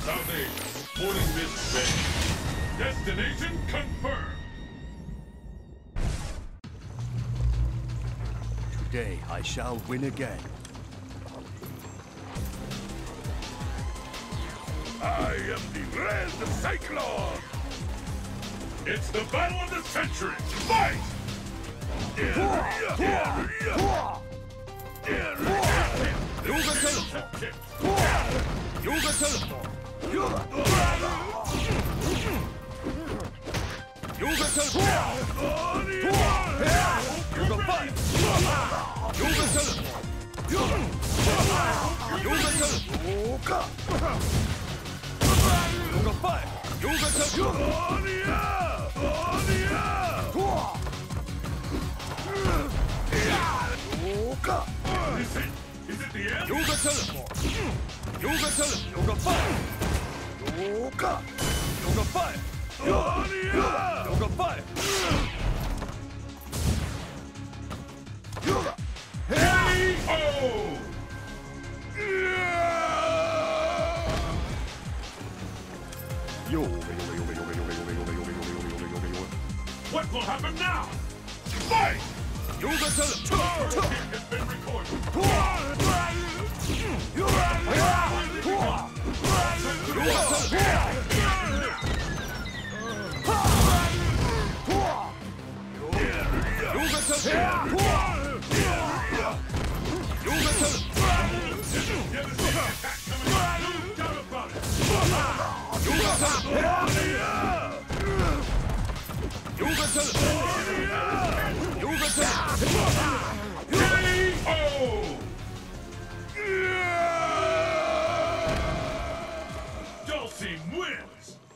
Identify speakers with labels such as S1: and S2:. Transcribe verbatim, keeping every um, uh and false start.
S1: South Asia, boarding this bay. Destination confirmed.
S2: Today I shall win again.
S1: I am the Red Cyclone! It's the battle of the century! Fight!
S2: Yoga teleport! Yoga teleport! Yoga teleport! Yoga fight! Yoga teleport! Yoga teleport! Yoga fight! Yoga teleport!
S1: Is it? Is it the end?
S2: Yoga teleport! Yoga teleport! Yoga fight! Yoga! Yoga fight! Yoga! Yoga fight! Yoga!
S1: Hey! Oh!
S2: Yo, yo, yo, yo, yo, yo, yo, yo, yo, yo, yo, yo.
S1: What will happen now? Fight!
S2: Yoga teleport!
S1: Your hit has been recorded. Dhalsim wins!